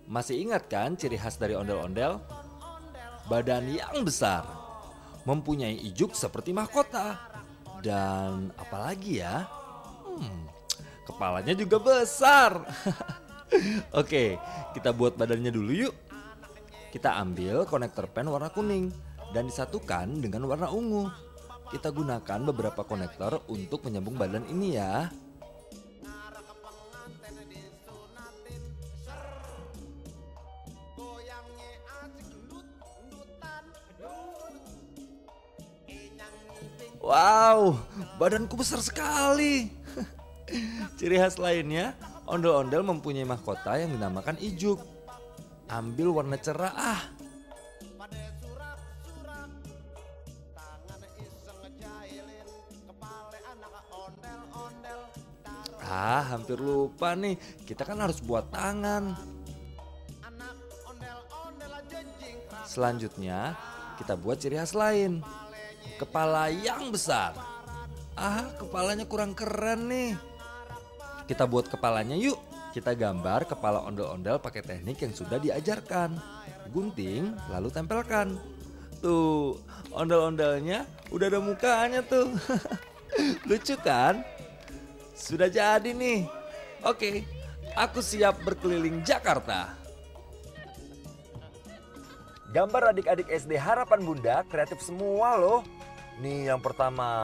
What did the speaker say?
Masih ingat kan ciri khas dari ondel-ondel? Badan yang besar, mempunyai ijuk seperti mahkota, dan apalagi ya? Kepalanya juga besar. Oke, kita buat badannya dulu yuk. Kita ambil konektor pen warna kuning dan disatukan dengan warna ungu. Kita gunakan beberapa konektor untuk menyambung badan ini ya. Wow, badanku besar sekali. Ciri khas lainnya, ondel-ondel mempunyai mahkota yang dinamakan ijuk. Ambil warna cerah. Hampir lupa nih. Kita kan harus buat tangan. Selanjutnya, kita buat ciri khas lain. Kepala yang besar. Kepalanya kurang keren nih. Kita buat kepalanya yuk. Kita gambar kepala ondel-ondel pakai teknik yang sudah diajarkan. Gunting, lalu tempelkan. Tuh, ondel-ondelnya udah ada mukanya tuh. Lucu kan? Sudah jadi nih. Oke, aku siap berkeliling Jakarta. Gambar adik-adik SD Harapan Bunda kreatif semua loh. Nih yang pertama.